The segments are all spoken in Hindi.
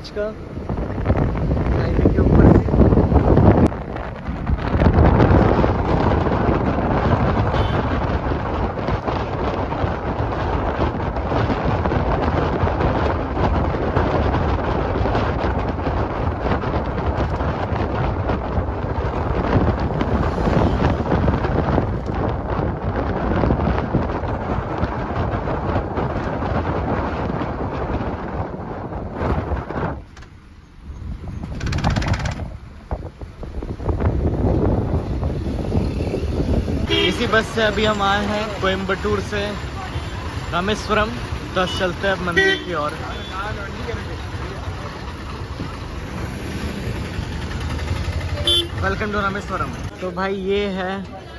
ब्रिज का हाईवे के ऊपर से। इसी बस से अभी हम आए हैं कोयम्बटूर से रामेश्वरम। 10 चलते हैं अब मंदिर की ओर। Welcome to Rameswaram. तो भाई ये है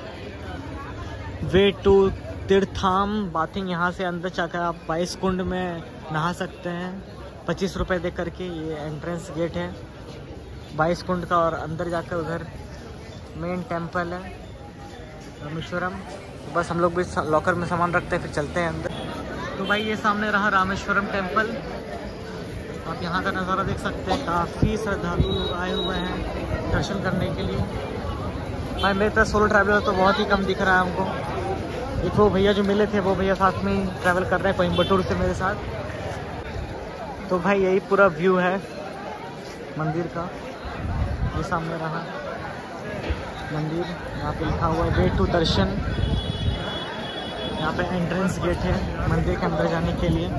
वे टू तीर्थाम बाथिंग। यहाँ से अंदर जाकर आप 22 कुंड में नहा सकते हैं 25 रुपये दे करके। ये एंट्रेंस गेट है 22 कुंड का, और अंदर जाकर उधर मेन टेम्पल है रामेश्वरम। बस हम लोग भी लॉकर में सामान रखते हैं, फिर चलते हैं अंदर। तो भाई ये सामने रहा रामेश्वरम टेम्पल। आप यहाँ का नज़ारा देख सकते हैं। काफ़ी श्रद्धालु लोग आए हुए हैं दर्शन करने के लिए। भाई मेरे तरह सोलो ट्रैवलर तो बहुत ही कम दिख रहा है हमको। एक वो भैया जो मिले थे, वो भैया साथ में ही ट्रैवल कर रहे हैं कोयम्बटूर से मेरे साथ। तो भाई यही पूरा व्यू है मंदिर का। ये सामने रहा मंदिर। यहाँ पे लिखा हुआ है वे टू दर्शन। यहाँ पे एंट्रेंस गेट है मंदिर के अंदर जाने के लिए।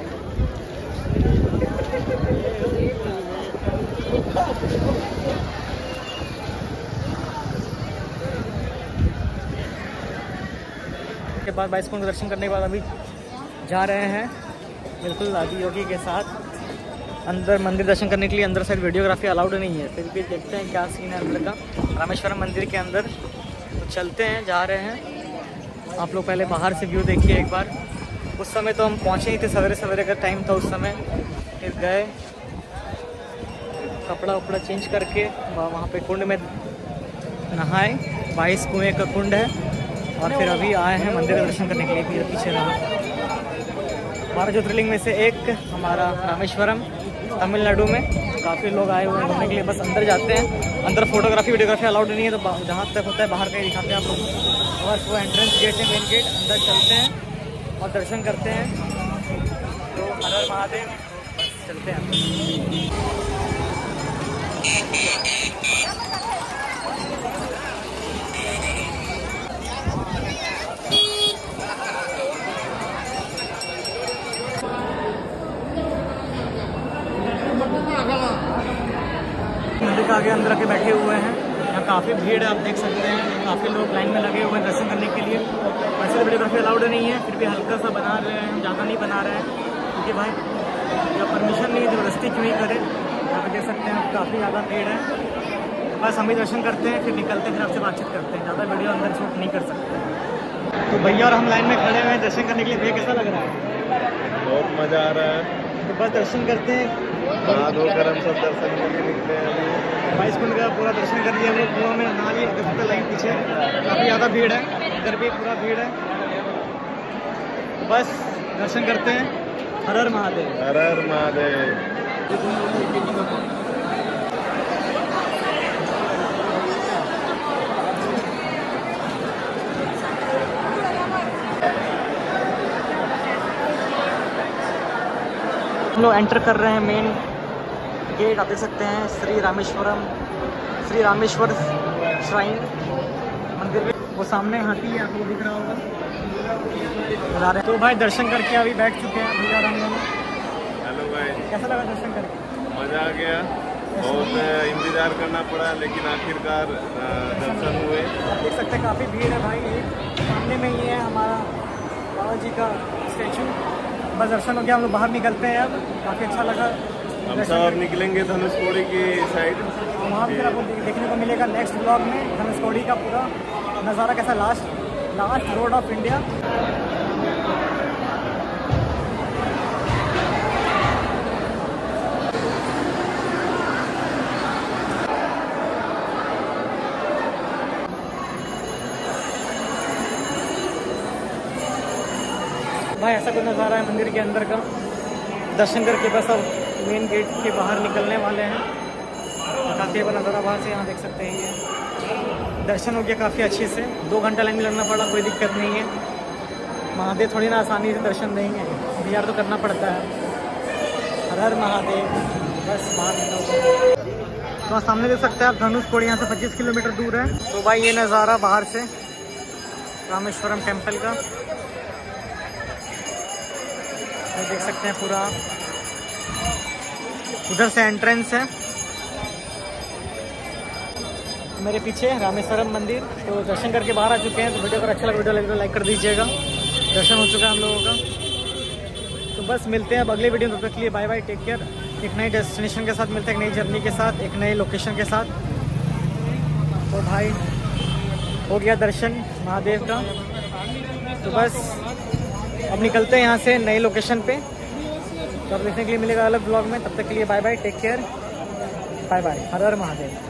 के बाद 22 कुंड दर्शन करने के बाद अभी जा रहे हैं बिल्कुल आदि योगी के साथ अंदर मंदिर दर्शन करने के लिए। अंदर साइड वीडियोग्राफी अलाउड नहीं है, फिर भी देखते हैं क्या सीन है अंदर का रामेश्वरम मंदिर के अंदर। तो चलते हैं, जा रहे हैं। आप लोग पहले बाहर से व्यू देखिए एक बार। उस समय तो हम पहुँचे ही थे, सवेरे सवेरे का टाइम था उस समय। फिर गए, कपड़ा उपड़ा चेंज करके वहाँ पे कुंड में नहाए। 22 कुएँ का कुंड है। और फिर अभी आए हैं मंदिर दर्शन करने के लिए। फिर पीछे रहा 12 ज्योतिर्लिंग में से एक हमारा रामेश्वरम तमिलनाडु में। काफ़ी लोग आए हुए हैं घूमने के लिए। बस अंदर जाते हैं। अंदर फोटोग्राफी वीडियोग्राफी अलाउड नहीं है, तो जहाँ तक होता है बाहर का ही दिखाते हैं आप लोग। बस वो एंट्रेंस गेट है, मेन गेट। अंदर चलते हैं और दर्शन करते हैं। तो हर हर महादेव। बस चलते हैं। मंदिर के आगे अंदर आके बैठे हुए हैं। यहाँ काफ़ी भीड़ है, आप देख सकते हैं। काफ़ी लोग लाइन में लगे हुए हैं दर्शन करने के लिए। वैसे तो वीडियोग्राफी अलाउड नहीं है, फिर भी हल्का सा बना रहे हैं, ज़्यादा नहीं बना रहे हैं, क्योंकि भाई जब परमिशन नहीं है ज़बरदस्ती क्यों ही करें। यहाँ पे देख सकते हैं काफ़ी ज़्यादा भीड़ है। बस हम ही दर्शन करते हैं, फिर निकलते हैं, फिर आपसे बातचीत करते हैं। ज़्यादा वीडियो अंदर शूट नहीं कर सकते। तो भैया और हम लाइन में खड़े हुए हैं दर्शन करने के लिए। भैया कैसा लग रहा है? बहुत मज़ा आ रहा है। तो बस दर्शन करते हैं, हाथ धोकर हम सब दर्शन के लिए निकले हैं। 22 कुंड का पूरा दर्शन कर लिया हम लोग। कुआं में नहा लिए। देखते लाइन पीछे काफ़ी ज़्यादा भीड़ है, इधर भी पूरा भीड़ है। बस दर्शन करते हैं। हर हर महादेव। हर हर महादेव। हम लोग एंटर कर रहे हैं मेन गेट। आप देख सकते हैं श्री रामेश्वर श्राइन मंदिर में। वो सामने हाथी है, आपको दिख रहा होगा। बता रहे तो भाई दर्शन करके अभी बैठ चुके हैं भैया राम लोग। हेलो भाई, कैसा लगा दर्शन करके? मज़ा आ गया। बहुत इंतज़ार करना पड़ा, लेकिन आखिरकार दर्शन हुए। देख सकते हैं काफ़ी भीड़ है भाई। सामने में ही है हमारा बाबा जी का स्टैचू। बस दर्शन हो गया, हम लोग बाहर निकलते हैं अब। काफ़ी अच्छा लगा। हम सब अब निकलेंगे धनुषकोडी की साइड। वहाँ फिर आपको देखने को मिलेगा नेक्स्ट ब्लॉग में धनुषकोडी का पूरा नज़ारा कैसा। Last road of India. भाई ऐसा कुछ नज़ारा है मंदिर के अंदर का। दर्शन करके बस अब मेन गेट के बाहर निकलने वाले हैं। काफ़ी बड़ा नज़ारा बाहर से यहाँ देख सकते हैं। ये दर्शन हो गया काफ़ी अच्छे से। 2 घंटा लाइन में लगना पड़ा, कोई दिक्कत नहीं है। महादेव थोड़ी ना आसानी से दर्शन देंगे, इंतजार तो करना पड़ता है। हर हर महादेव। बस बाहर निकल तो सामने देख सकते हैं आप, धनुषकोडी यहाँ से 25 किलोमीटर दूर है। तो भाई ये नज़ारा बाहर से रामेश्वरम टेम्पल का ये देख सकते हैं पूरा। उधर से एंट्रेंस है, मेरे पीछे रामेश्वरम मंदिर। तो दर्शन करके बाहर आ चुके हैं। तो वीडियो अगर अच्छा लगे वीडियो लगे तो लाइक कर दीजिएगा। दर्शन हो चुका है हम लोगों का। तो बस मिलते हैं अब अगले वीडियो में। तब तक के लिए बाय बाय, टेक केयर। एक नई डेस्टिनेशन के साथ मिलते हैं, एक नई जर्नी के साथ, एक नई लोकेशन के साथ। तो भाई हो गया दर्शन महादेव का। तो बस अब निकलते हैं यहाँ से नई लोकेशन पे। तो अब देखने के लिए मिलेगा अलग ब्लॉग में। तब तक के लिए bye bye, take care, bye bye, हर हर महादेव।